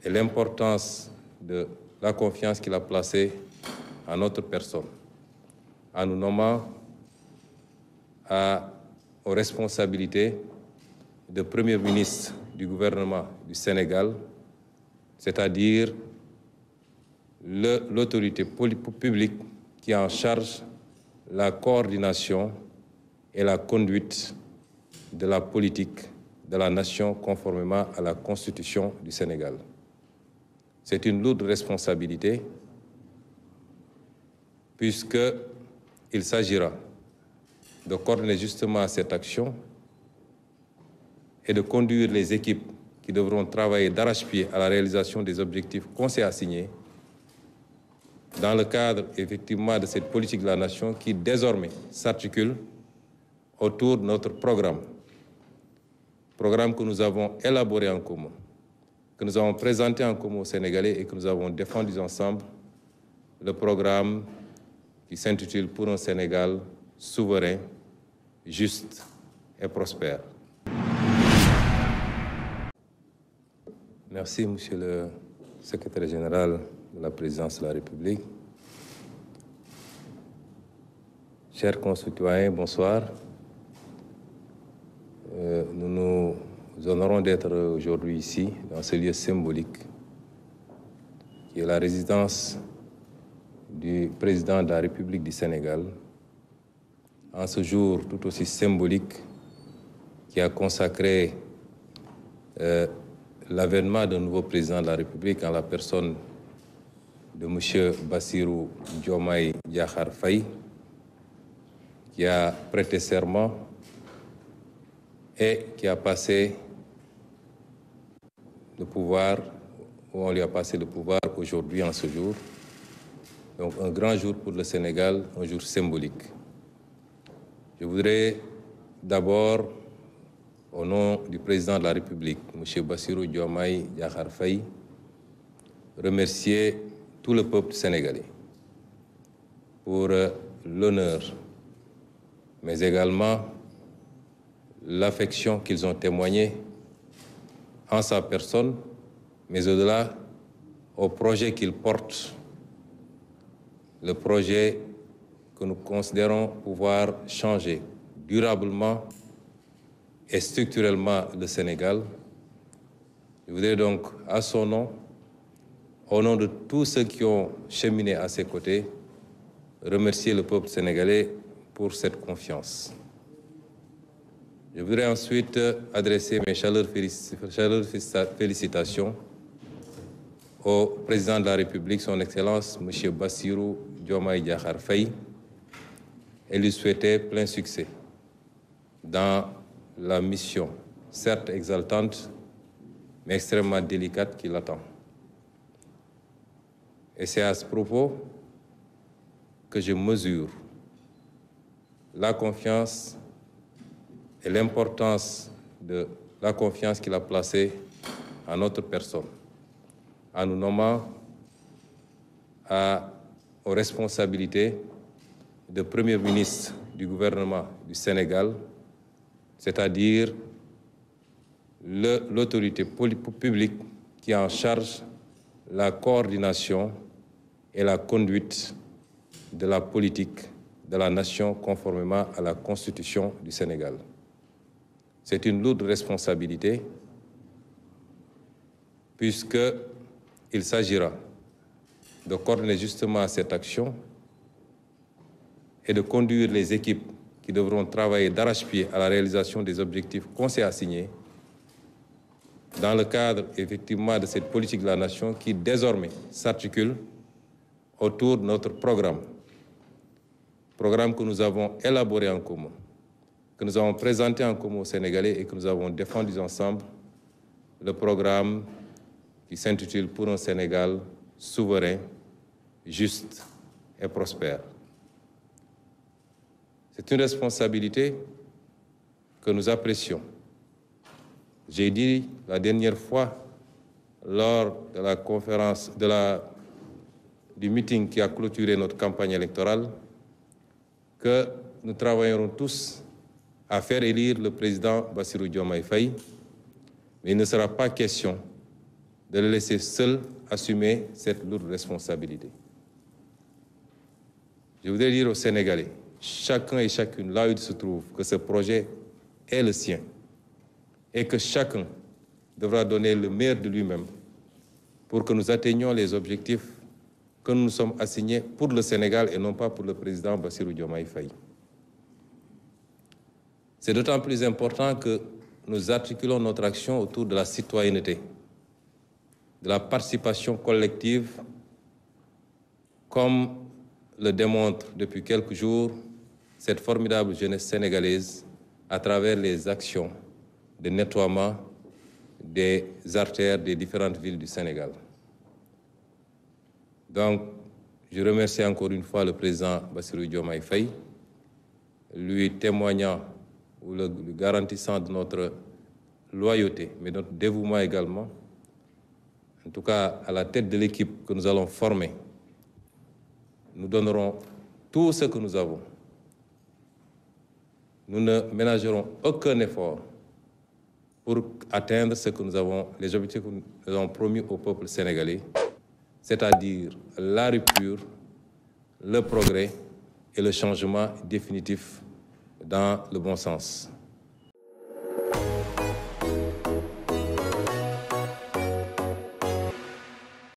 et l'importance de la confiance qu'il a placée en notre personne, en nous nommant aux responsabilités de Premier ministre du gouvernement du Sénégal, c'est-à-dire l'autorité publique qui est en charge la coordination et la conduite de la politique de la nation conformément à la Constitution du Sénégal. C'est une lourde responsabilité puisqu'il s'agira de coordonner justement cette action et de conduire les équipes qui devront travailler d'arrache-pied à la réalisation des objectifs qu'on s'est assignés dans le cadre effectivement de cette politique de la nation qui désormais s'articule autour de notre programme que nous avons élaboré en commun, que nous avons présenté en commun aux Sénégalais et que nous avons défendu ensemble, le programme qui s'intitule « Pour un Sénégal souverain, juste et prospère ». Merci, Monsieur le Secrétaire général de la Présidence de la République. Chers concitoyens, bonsoir. Nous nous honorons d'être aujourd'hui ici, dans ce lieu symbolique, qui est la résidence du président de la République du Sénégal, en ce jour tout aussi symbolique qui a consacré l'avènement d'un nouveau président de la République en la personne de M. Bassirou Diomaye Diakhar Faye, qui a prêté serment et qui a passé le pouvoir, où on lui a passé le pouvoir aujourd'hui en ce jour. Donc un grand jour pour le Sénégal, un jour symbolique. Je voudrais d'abord, au nom du président de la République, M. Bassirou Diomaye Diakhar Faye, remercier tout le peuple sénégalais pour l'honneur, mais également l'affection qu'ils ont témoignée en sa personne, mais au-delà, au projet qu'il porte, le projet que nous considérons pouvoir changer durablement et structurellement le Sénégal. Je voudrais donc, à son nom, au nom de tous ceux qui ont cheminé à ses côtés, remercier le peuple sénégalais pour cette confiance. Je voudrais ensuite adresser mes chaleureuses félicitations au président de la République, son Excellence, M. Bassirou Diomaye Diakhar Faye, et lui souhaiter plein succès dans la mission, certes exaltante, mais extrêmement délicate qui l'attend. Et c'est à ce propos que je mesure la confiance et l'importance de la confiance qu'il a placée en notre personne, en nous nommant aux responsabilités de Premier ministre du gouvernement du Sénégal, c'est-à-dire l'autorité publique qui est en charge la coordination et la conduite de la politique de la nation conformément à la Constitution du Sénégal. C'est une lourde responsabilité puisqu'il s'agira de coordonner justement cette action et de conduire les équipes qui devront travailler d'arrache-pied à la réalisation des objectifs qu'on s'est assignés dans le cadre effectivement de cette politique de la nation qui désormais s'articule autour de notre programme que nous avons élaboré en commun, que nous avons présenté en commun aux Sénégalais et que nous avons défendu ensemble, le programme qui s'intitule « Pour un Sénégal souverain, juste et prospère ». C'est une responsabilité que nous apprécions. J'ai dit la dernière fois, lors de la conférence, du meeting qui a clôturé notre campagne électorale, que nous travaillerons tous à faire élire le président Bassirou Diomaye Faye, mais il ne sera pas question de le laisser seul assumer cette lourde responsabilité. Je voudrais dire aux Sénégalais, chacun et chacune, là où il se trouve, que ce projet est le sien et que chacun devra donner le meilleur de lui-même pour que nous atteignions les objectifs que nous nous sommes assignés pour le Sénégal et non pas pour le président Bassirou Diomaye Faye. C'est d'autant plus important que nous articulons notre action autour de la citoyenneté, de la participation collective, comme le démontre depuis quelques jours cette formidable jeunesse sénégalaise à travers les actions de nettoiement des artères des différentes villes du Sénégal. Donc, je remercie encore une fois le président Bassirou Diomaye Faye, lui témoignant ou le garantissant de notre loyauté, mais notre dévouement également. En tout cas, à la tête de l'équipe que nous allons former, nous donnerons tout ce que nous avons. Nous ne ménagerons aucun effort pour atteindre ce que nous avons, les objectifs que nous avons promis au peuple sénégalais, c'est-à-dire la rupture, le progrès et le changement définitif dans le bon sens.